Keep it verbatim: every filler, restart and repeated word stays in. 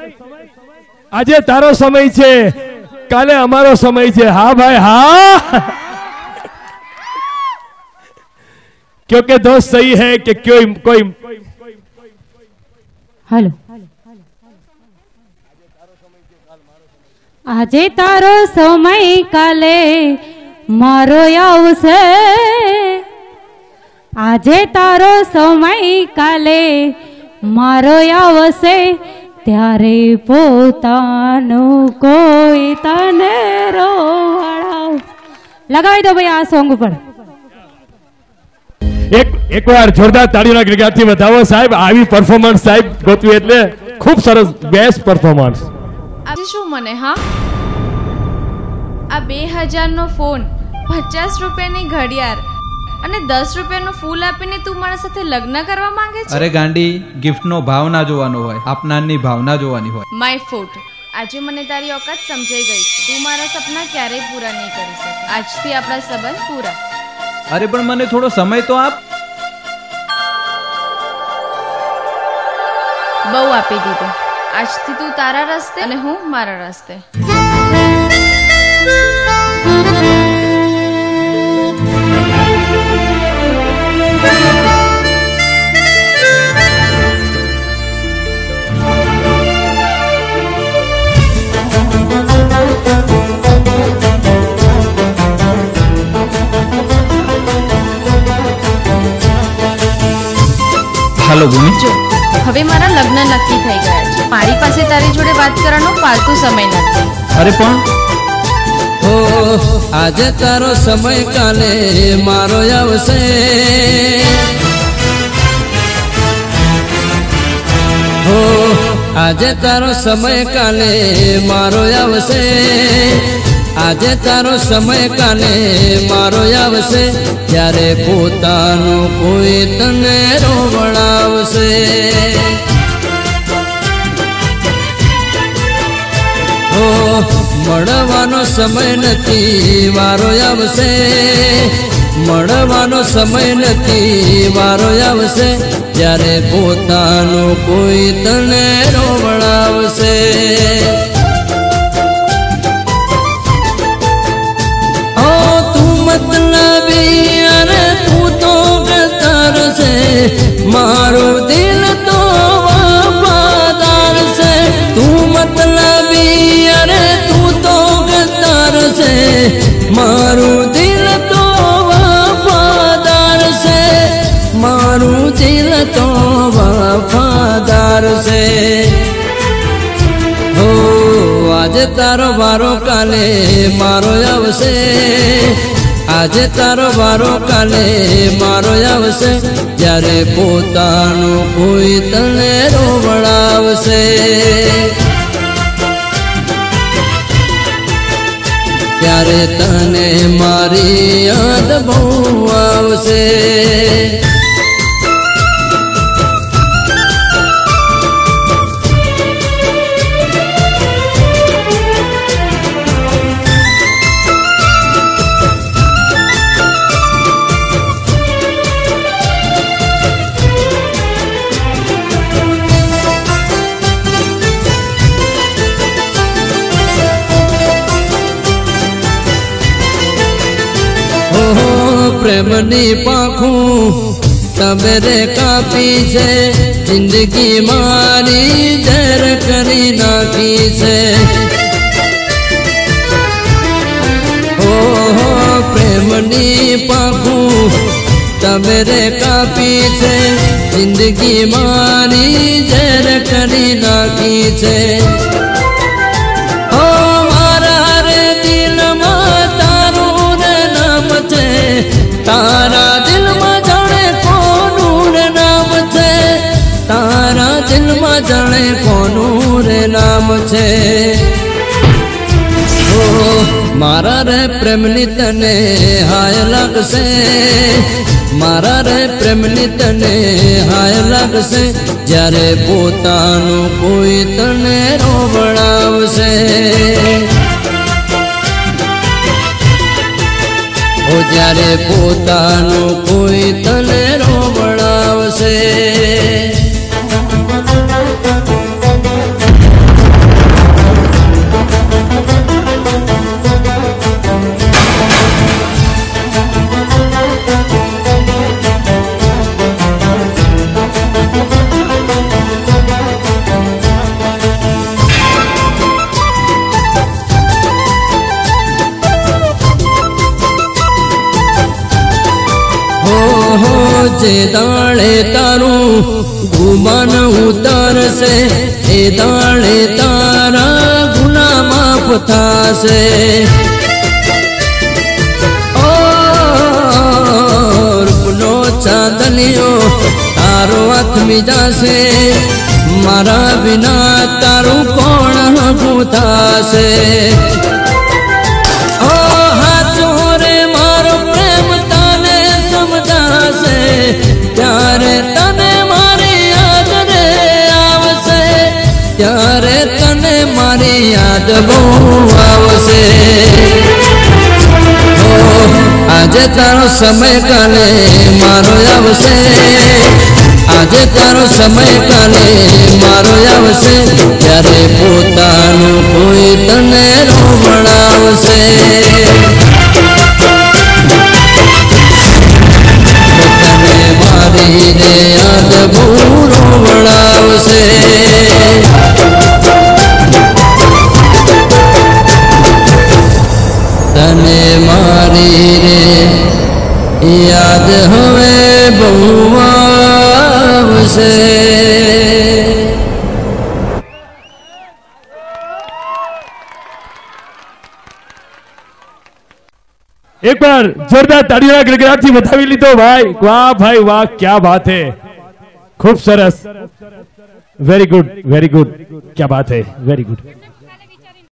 આજે તારો સમય છે, કાલે અમાरो समय છે। हाँ भाई हाँ, क्योंकि दोस्त सही है कि कोई कोई हेलो आजे तारो समय काले मारो आवशे, आजे तारो समय काले मारो आवशे, त्यारे पोतानो कोई तने रोवाड़ाव। लगावी दो भाई आ सॉन्ग पर एक एक बार जोरदार ताळीओना गड़गड़ाटथी વધાવો साहेब। આવી પરફોર્મન્સ साहेब ગોતવી એટલે ખૂબ સરસ બેસ્ટ પરફોર્મન્સ। આજે શું મને હા આ બે હજાર નો ફોન, પચાસ રૂપિયાની ઘડિયાળ અને દસ રૂપિયાનું ફૂલ આપીને તું મારા સાથે લગ્ન કરવા માંગે છે? અરે ગાંડી, ગિફ્ટનો ભાવ ના જોવાનો હોય, આપનારની ભાવના જોવાની હોય। માય ફૂટ, આજે મને તારી औकात સમજાઈ ગઈ। તું મારા સપના ક્યારેય પૂરા નહીં કરી શકે। આજથી આપણા સંબંધ પૂરા। અરે પણ મને થોડો સમય તો આપ। બહુ આપી દીધો। આજથી તું તારા રસ્તે અને હું મારા રસ્તે। हेलो भूमि, હવે મારા લગ્ન નક્કી થઈ ગયા છે। મારી પાસે તારી જોડે વાત કરવાનો ફાલતુ સમય નથી। अरे पण हो आज तारो समय काले मारो आवशे, हो आज तारो समय काले मारो आवशे, आज तारो समय काले मारो आवशे, त्यारे पोतानो कोई तने रोवड़ावशे। हो મળવાનો સમય નથી વારો આવશે, મળવાનો સમય નથી વારો આવશે, જ્યારે પોતાનો કોઈ તને રોવડાવશે। ઓ તું મતલબી અરે તું તો ગતાર છે, મારો દિલ તો વફાદાર છે। તું મતલબી અરે તું તો ગતાર છે, મારું દિલ તો વફાદાર છે, મારું દિલ તો વફાદાર છે। હો આજે તારો વારો કાલે મારો આવશે, આજે તારો વારો કાલે મારો આવશે, જ્યારે પોતાનું કોઈ તને રોવડાવશે। ત્યારે તને મારી યાદ બહુ આવશે। પ્રેમની પાંખું તમે રે કાપી છે, જિંદગી મારી ઝેર કરી નાખી છે। ઓહો પ્રેમની પાંખું તમે રે કાપી છે, જિંદગી મારી ઝેર કરી નાખી છે। तारा दिल में जाने कोनूर नाम छे, तारा दिल में जाने कोनूर नाम छे। ओ मारा रे प्रेमनी तने हाय लागशे, मारा रे प्रेमनी तने हाय लागशे, જ્યારે પોતાનું કોઈ તને રોવડાવશે। ओ जारे पोतानो कोई तने रोवड़ावशे। जे दाड़े तारू गुमान उतरसे ए दाड़े तारा गुना माफ थासे रूपनो चांदनियो तारो हाथ में जासे मारा बिना तारू कौन हकू थासे ओ हाचो रे मारो प्रेम तने समझासे त्यारे तने मारी याद रे आवसे त्यारे तने मारी याद बहु आवसे आज तारो समय काले मारो आवसे आज तारो समय काले मारो आवसे त्यारे पोतानु कोई तने रोवणावसे तने मारी रे याद बहु रोवणावसे तने मारी रे याद हवे बहु आवसे। एक बार जोरदार ताड़ीओना गड़गड़ाहट थी बतावी लीधो भाई। वाह भाई वाह, क्या बात है, खूब सरस, वेरी गुड वेरी गुड, क्या बात है, वेरी गुड।